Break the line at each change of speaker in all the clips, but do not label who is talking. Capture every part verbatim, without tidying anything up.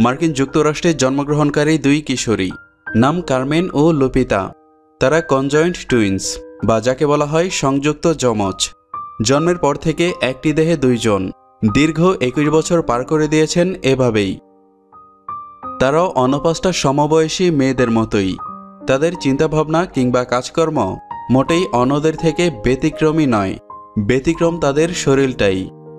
মার্কিন যুক্তরাষ্ট্রে জন্মগ্রহণকারী দুই কিশোরী, নাম কারমেন ও লুপিতা। তারা কনজয়েন্ট টুইন্স বা যাকে বলা হয় সংযুক্ত যমজ। জন্মের পর থেকে একটি দেহে দুইজন, দীর্ঘ একুশ বছর পার করে দিয়েছেন এভাবেই। তারাও অন্য পাঁচটা সমবয়সী মেয়েদের মতোই। তাদের চিন্তাভাবনা কিংবা কাজকর্ম মোটেই অন্যদের থেকে ব্যতিক্রমী নয়, ব্যতিক্রম তাদের শরীরটাই।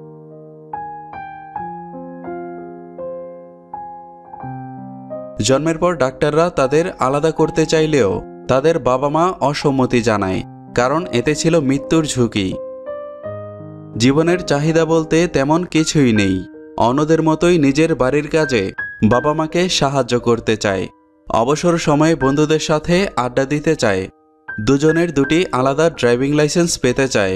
জন্মের পর ডাক্তাররা তাদের আলাদা করতে চাইলেও তাদের বাবা মা অসম্মতি জানায়, কারণ এতে ছিল মৃত্যুর ঝুঁকি। জীবনের চাহিদা বলতে তেমন কিছুই নেই। অন্যদের মতোই নিজের বাড়ির কাজে বাবা মাকে সাহায্য করতে চায়, অবসর সময়ে বন্ধুদের সাথে আড্ডা দিতে চায়, দুজনের দুটি আলাদা ড্রাইভিং লাইসেন্স পেতে চায়।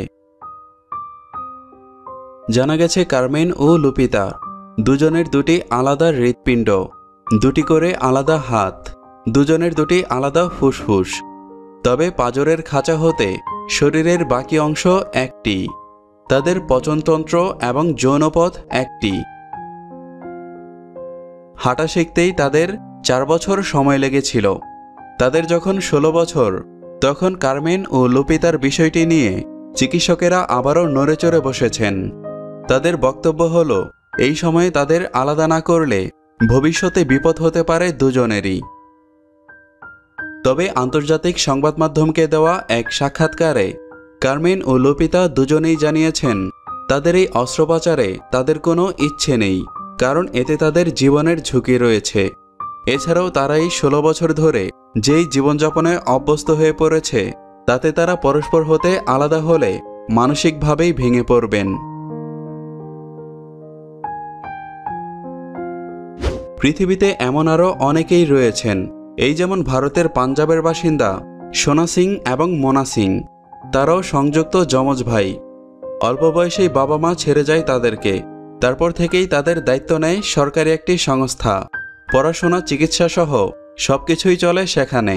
জানা গেছে কারমেন ও লুপিতা দুজনের দুটি আলাদা হৃৎপিণ্ড, দুটি করে আলাদা হাত, দুজনের দুটি আলাদা ফুসফুস। তবে পাঁজরের খাঁচা হতে শরীরের বাকি অংশ একটি। তাদের পচনতন্ত্র এবং যৌনপথ একটি। হাঁটা শিখতেই তাদের চার বছর সময় লেগেছিল। তাদের যখন ষোলো বছর, তখন কারমেন ও লুপিতার বিষয়টি নিয়ে চিকিৎসকেরা আবারও নড়েচড়ে বসেছেন। তাদের বক্তব্য হলো, এই সময়ে তাদের আলাদা না করলে ভবিষ্যতে বিপদ হতে পারে দুজনেরই। তবে আন্তর্জাতিক সংবাদ মাধ্যমকে দেওয়া এক সাক্ষাৎকারে কারমেন ও লুপিতা দুজনেই জানিয়েছেন, তাদের এই অস্ত্রোপচারে তাদের কোনো ইচ্ছে নেই, কারণ এতে তাদের জীবনের ঝুঁকি রয়েছে। এছাড়াও তারা এই ষোলো বছর ধরে যেই জীবনযাপনে অভ্যস্ত হয়ে পড়েছে, তাতে তারা পরস্পর হতে আলাদা হলে মানসিকভাবেই ভেঙে পড়বেন। পৃথিবীতে এমন আরও অনেকেই রয়েছেন, এই যেমন ভারতের পাঞ্জাবের বাসিন্দা সোনা সিং এবং মোনা সিং। তারাও সংযুক্ত যমজ ভাই। অল্প বয়সেই বাবা মা ছেড়ে যায় তাদেরকে। তারপর থেকেই তাদের দায়িত্ব নেয় সরকারি একটি সংস্থা। পড়াশোনা, চিকিৎসা সহ সবকিছুই চলে সেখানে।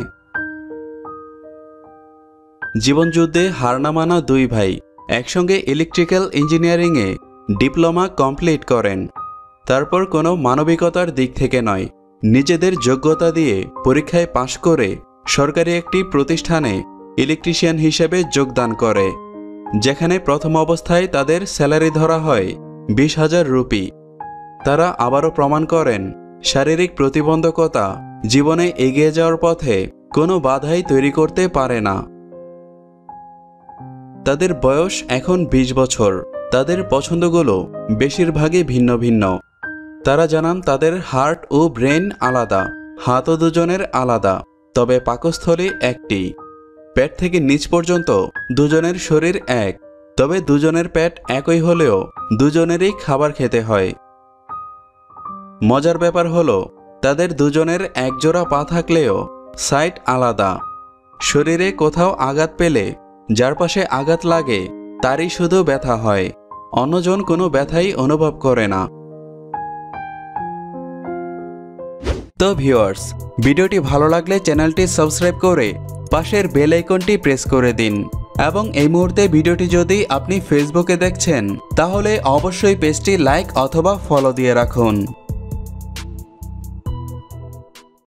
জীবনযুদ্ধে হার না মানা দুই ভাই একসঙ্গে ইলেকট্রিক্যাল ইঞ্জিনিয়ারিংয়ে ডিপ্লোমা কমপ্লিট করেন। তারপর কোনো মানবিকতার দিক থেকে নয়, নিজেদের যোগ্যতা দিয়ে পরীক্ষায় পাশ করে সরকারি একটি প্রতিষ্ঠানে ইলেকট্রিশিয়ান হিসেবে যোগদান করে, যেখানে প্রথম অবস্থায় তাদের স্যালারি ধরা হয় বিশ হাজার রুপি। তারা আবারও প্রমাণ করেন, শারীরিক প্রতিবন্ধকতা জীবনে এগিয়ে যাওয়ার পথে কোনো বাধাই তৈরি করতে পারে না। তাদের বয়স এখন বিশ বছর। তাদের পছন্দগুলো বেশিরভাগই ভিন্ন ভিন্ন। তারা জানান তাদের হার্ট ও ব্রেন আলাদা, হাতও দুজনের আলাদা, তবে পাকস্থলী একটি। পেট থেকে নিচ পর্যন্ত দুজনের শরীর এক, তবে দুজনের পেট একই হলেও দুজনেরই খাবার খেতে হয়। মজার ব্যাপার হলো, তাদের দুজনের একজোড়া পা থাকলেও সাইড আলাদা। শরীরে কোথাও আঘাত পেলে যার পাশে আঘাত লাগে তারই শুধু ব্যথা হয়, অন্যজন কোনো ব্যথাই অনুভব করে না। তো ভিউয়ার্স, ভিডিওটি ভালো লাগলে চ্যানেলটি সাবস্ক্রাইব করে পাশের বেল আইকনটি প্রেস করে দিন। এবং এই মুহূর্তে ভিডিওটি যদি আপনি ফেসবুকে দেখছেন, তাহলে অবশ্যই পেজটি লাইক অথবা ফলো দিয়ে রাখুন।